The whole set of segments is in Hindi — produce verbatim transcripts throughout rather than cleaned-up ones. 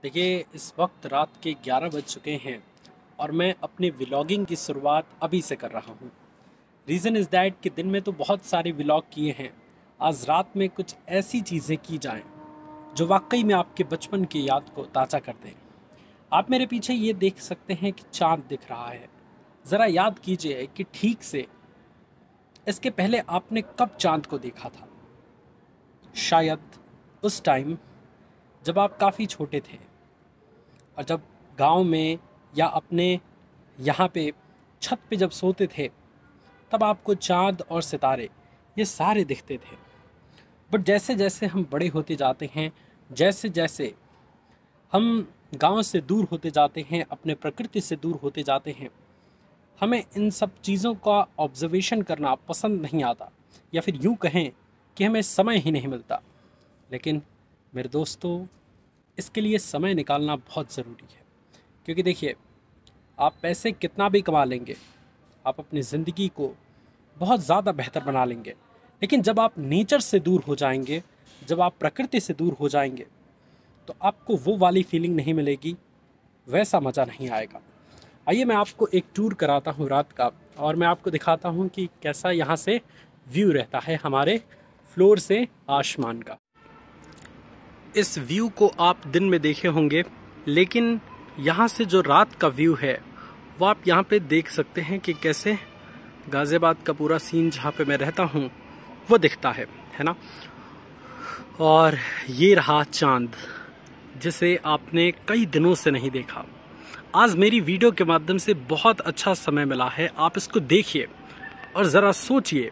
देखिए, इस वक्त रात के ग्यारह बज चुके हैं और मैं अपने व्लॉगिंग की शुरुआत अभी से कर रहा हूँ। रीज़न इज़ दैट कि दिन में तो बहुत सारे व्लॉग किए हैं। आज रात में कुछ ऐसी चीज़ें की जाएं जो वाकई में आपके बचपन की याद को ताज़ा कर दें। आप मेरे पीछे ये देख सकते हैं कि चाँद दिख रहा है। ज़रा याद कीजिए कि ठीक से इसके पहले आपने कब चाँद को देखा था। शायद उस टाइम जब आप काफ़ी छोटे थे और जब गांव में या अपने यहाँ पे छत पे जब सोते थे, तब आपको चाँद और सितारे ये सारे दिखते थे। बट जैसे जैसे हम बड़े होते जाते हैं, जैसे जैसे हम गांव से दूर होते जाते हैं, अपने प्रकृति से दूर होते जाते हैं, हमें इन सब चीज़ों का ऑब्जर्वेशन करना पसंद नहीं आता, या फिर यूँ कहें कि हमें समय ही नहीं मिलता। लेकिन मेरे दोस्तों, इसके लिए समय निकालना बहुत ज़रूरी है। क्योंकि देखिए, आप पैसे कितना भी कमा लेंगे, आप अपनी ज़िंदगी को बहुत ज़्यादा बेहतर बना लेंगे, लेकिन जब आप नेचर से दूर हो जाएंगे, जब आप प्रकृति से दूर हो जाएंगे, तो आपको वो वाली फीलिंग नहीं मिलेगी, वैसा मज़ा नहीं आएगा। आइए मैं आपको एक टूर कराता हूँ रात का, और मैं आपको दिखाता हूँ कि कैसा यहाँ से व्यू रहता है हमारे फ्लोर से आसमान का। इस व्यू को आप दिन में देखे होंगे, लेकिन यहाँ से जो रात का व्यू है वो आप यहाँ पे देख सकते हैं कि कैसे गाज़ियाबाद का पूरा सीन जहाँ पे मैं रहता हूँ वो दिखता है है ना। और ये रहा चाँद, जिसे आपने कई दिनों से नहीं देखा। आज मेरी वीडियो के माध्यम से बहुत अच्छा समय मिला है, आप इसको देखिए और ज़रा सोचिए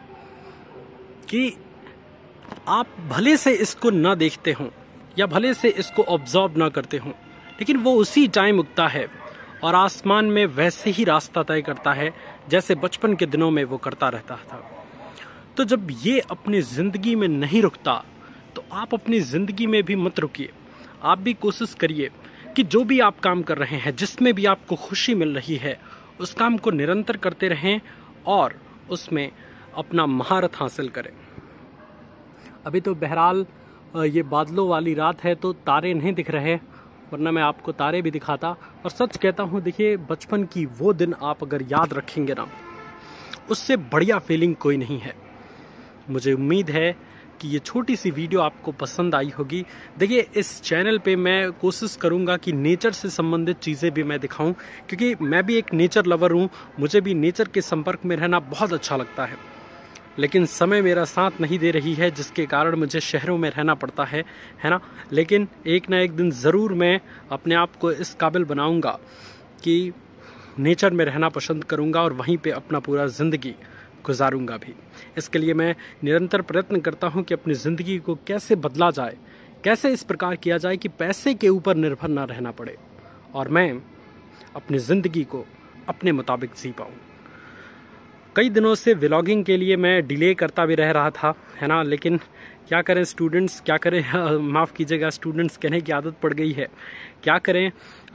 कि आप भले से इसको ना देखते हों या भले से इसको ऑब्जर्व ना करते हों, लेकिन वो उसी टाइम उगता है और आसमान में वैसे ही रास्ता तय करता है जैसे बचपन के दिनों में वो करता रहता था। तो जब ये अपनी ज़िंदगी में नहीं रुकता, तो आप अपनी ज़िंदगी में भी मत रुकिए। आप भी कोशिश करिए कि जो भी आप काम कर रहे हैं, जिसमें भी आपको खुशी मिल रही है, उस काम को निरंतर करते रहें और उसमें अपना महारत हासिल करें। अभी तो बहरहाल ये बादलों वाली रात है, तो तारे नहीं दिख रहे, वरना मैं आपको तारे भी दिखाता। और सच कहता हूँ, देखिए, बचपन की वो दिन आप अगर याद रखेंगे ना, उससे बढ़िया फीलिंग कोई नहीं है। मुझे उम्मीद है कि ये छोटी सी वीडियो आपको पसंद आई होगी। देखिए, इस चैनल पे मैं कोशिश करूँगा कि नेचर से संबंधित चीज़ें भी मैं दिखाऊँ, क्योंकि मैं भी एक नेचर लवर हूँ। मुझे भी नेचर के संपर्क में रहना बहुत अच्छा लगता है, लेकिन समय मेरा साथ नहीं दे रही है, जिसके कारण मुझे शहरों में रहना पड़ता है है ना। लेकिन एक ना एक दिन ज़रूर मैं अपने आप को इस काबिल बनाऊंगा कि नेचर में रहना पसंद करूंगा और वहीं पे अपना पूरा ज़िंदगी गुजारूंगा भी। इसके लिए मैं निरंतर प्रयत्न करता हूं कि अपनी ज़िंदगी को कैसे बदला जाए, कैसे इस प्रकार किया जाए कि पैसे के ऊपर निर्भर ना रहना पड़े और मैं अपनी ज़िंदगी को अपने मुताबिक जी पाऊँ। कई दिनों से व्लॉगिंग के लिए मैं डिले करता भी रह रहा था, है ना, लेकिन क्या करें स्टूडेंट्स, क्या करें, माफ़ कीजिएगा, स्टूडेंट्स कहने की आदत पड़ गई है। क्या करें,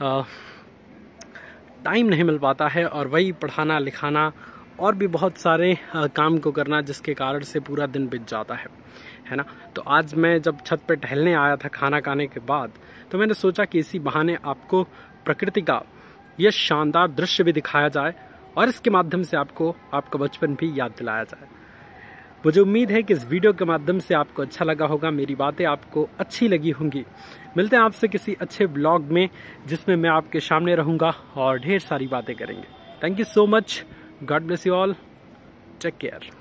टाइम नहीं मिल पाता है, और वही पढ़ाना लिखाना और भी बहुत सारे आ, काम को करना, जिसके कारण से पूरा दिन बीत जाता है है ना। तो आज मैं जब छत पे टहलने आया था खाना खाने के बाद, तो मैंने सोचा कि इसी बहाने आपको प्रकृति का यह शानदार दृश्य भी दिखाया जाए और इसके माध्यम से आपको आपका बचपन भी याद दिलाया जाए। मुझे उम्मीद है कि इस वीडियो के माध्यम से आपको अच्छा लगा होगा, मेरी बातें आपको अच्छी लगी होंगी। मिलते हैं आपसे किसी अच्छे ब्लॉग में, जिसमें मैं आपके सामने रहूँगा और ढेर सारी बातें करेंगे। Thank you so much, God bless you all, take care.